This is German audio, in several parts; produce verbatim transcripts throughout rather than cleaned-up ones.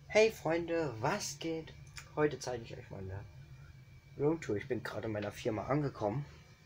Hey Freunde, was geht? Heute zeige ich euch meine Roomtour. Ich bin gerade in meiner Firma angekommen.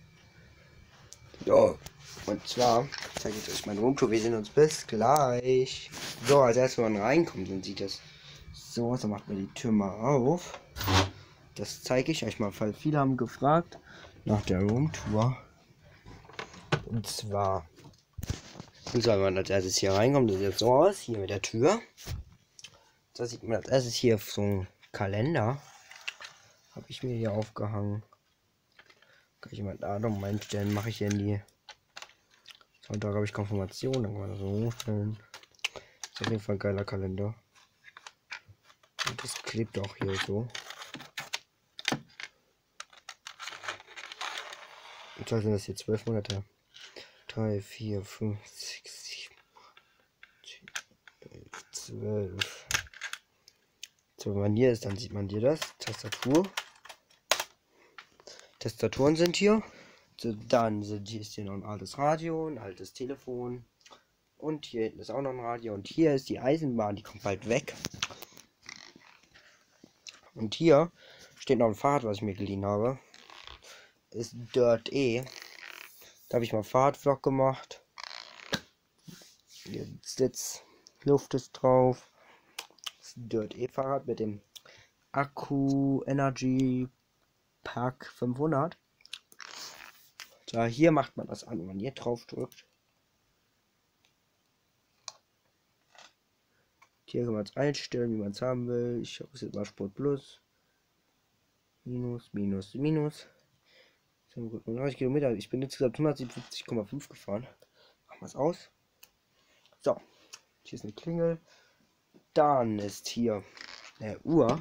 Ja, und zwar zeige ich euch meine Roomtour. Wir sehen uns bis gleich. So, als erstes, wenn man reinkommt, dann sieht das so aus. Dann macht man die Tür mal auf. Das zeige ich euch mal, weil viele haben gefragt nach der Roomtour. Und zwar, und zwar, wenn man als erstes hier reinkommt, das sieht jetzt so aus, hier mit der Tür. Da sieht man als erstes hier so einen Kalender. Habe ich mir hier aufgehangen. Kann ich mal Datum einstellen, mache ich hier in die Sonntag habe ich Konfirmation, dann kann man das so hochstellen. Ist auf jeden Fall ein geiler Kalender. Und das klebt auch hier so. Und zwar sind das hier zwölf Monate. drei, vier, fünf, sechs, sieben, zwölf. So, wenn man hier ist, dann sieht man hier das. Tastatur. Tastaturen sind hier. So, dann sind hier ist hier noch ein altes Radio, ein altes Telefon. Und hier hinten ist auch noch ein Radio. Und hier ist die Eisenbahn, die kommt bald weg. Und hier steht noch ein Fahrrad, was ich mir geliehen habe. Ist Dirt E. Da habe ich mal Fahrradvlog gemacht. Hier Sitz, Luft ist drauf. Das ist ein Dirt E Fahrrad mit dem Akku Energy Pack fünfhundert. So, hier macht man das an, wenn man hier drauf drückt. Hier kann man es einstellen, wie man es haben will. Ich habe jetzt mal Sport Plus. Minus, minus, minus. neunzig Kilometer. Ich bin insgesamt hundertsiebenundfünfzig Komma fünf gefahren. Machen wir es aus. So. Hier ist eine Klingel. Dann ist hier eine Uhr.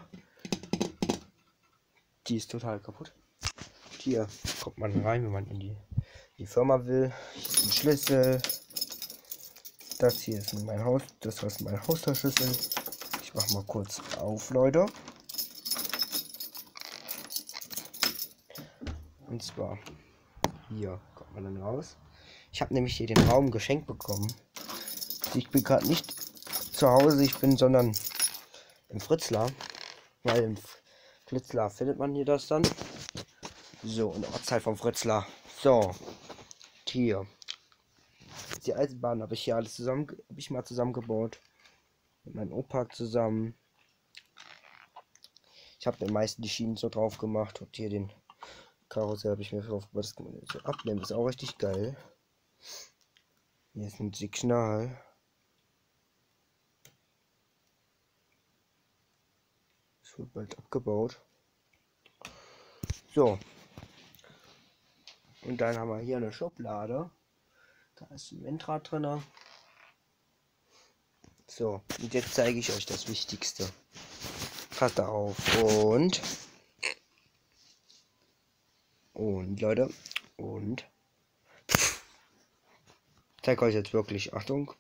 Die ist total kaputt. Hier kommt man rein, wenn man in die, die Firma will. Hier ist ein Schlüssel. Das hier ist mein Haus. Das ist mein Haustürschlüssel. Ich mache mal kurz auf, Leute. Und zwar hier kommt man dann raus. Ich habe nämlich hier den Raum geschenkt bekommen. Ich bin gerade nicht zu Hause, ich bin, sondern im Fritzlar. Weil im Fritzlar findet man hier das dann. So, in der Ortsteil vom Fritzlar. So, hier. Die Eisenbahn habe ich hier alles zusammen, habe ich mal zusammengebaut. Mit meinem Opa zusammen. Ich habe den meisten die Schienen so drauf gemacht. Und hier den Karussell habe ich mir drauf gemacht. Das kann man so abnehmen. Das ist auch richtig geil. Hier ist ein Signal. Das wird bald abgebaut. So. Und dann haben wir hier eine Schublade. Da ist ein Windrad drin. So, und jetzt zeige ich euch das Wichtigste. Passt da auf. Und. Und, Leute. Und. Ich zeige euch jetzt wirklich. Achtung.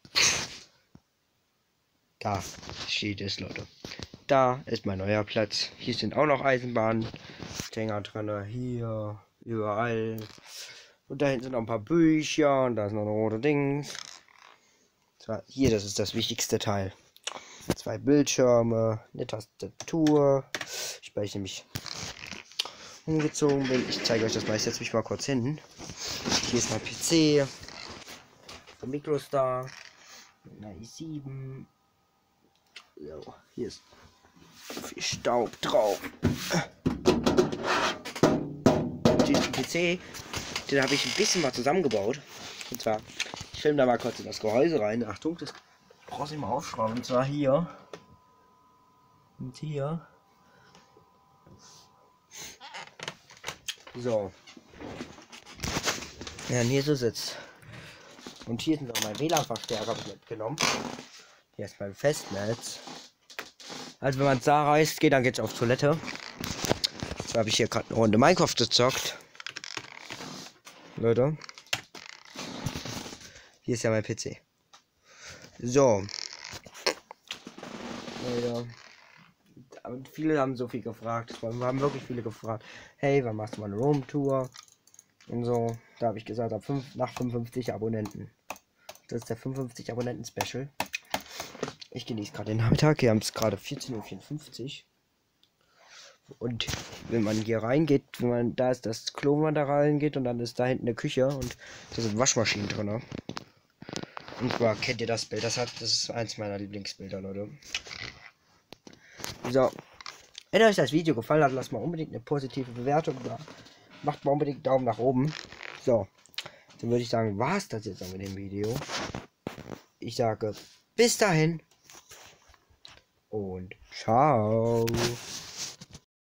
Da steht es, Leute. Da ist mein neuer Platz. Hier sind auch noch Eisenbahndinger drin. Hier. Überall. Und da hinten sind noch ein paar Bücher. Und da ist noch ein roter Dings. Zwar hier, das ist das wichtigste Teil. Zwei Bildschirme, eine Tastatur. Ich, weil ich nämlich umgezogen bin. Ich zeige euch das mal. Ich setze mich mal kurz hin. Hier ist mein P C. Der Mikro ist da. Eine i sieben. So, hier ist viel Staub drauf. Diesen P C, den habe ich ein bisschen mal zusammengebaut. Und zwar, ich filme da mal kurz in das Gehäuse rein. Achtung, das brauche ich mal aufschrauben. Und zwar hier. Und hier. So. Ja, und hier so sitzt. Und hier ist noch mein W L A N-Verstärker, habe ich mitgenommen. Hier ist mein Festnetz. Also wenn man da reist, geht, dann geht's auf Toilette. So habe ich hier gerade eine Runde Minecraft gezockt. Leute. Hier ist ja mein P C. So. Leute. Und viele haben so viel gefragt. Wir haben wirklich viele gefragt. Hey, wann machst du mal eine Roomtour? Und so. Da habe ich gesagt, ab fünf, nach fünfundfünfzig Abonnenten. Das ist der fünfundfünfzig Abonnenten Special. Ich genieße gerade den Nachmittag. Wir haben es gerade vierzehn Uhr vierundfünfzig. Und wenn man hier reingeht, wenn man da ist das Klo, wenn man da reingeht und dann ist da hinten eine Küche und da sind Waschmaschinen drin. Und zwar kennt ihr das Bild, das hat, das ist eins meiner Lieblingsbilder, Leute. So, wenn euch das Video gefallen hat, lasst mal unbedingt eine positive Bewertung da. Macht mal unbedingt einen Daumen nach oben. So, dann würde ich sagen, war es das jetzt auch mit dem Video. Ich sage bis dahin und ciao.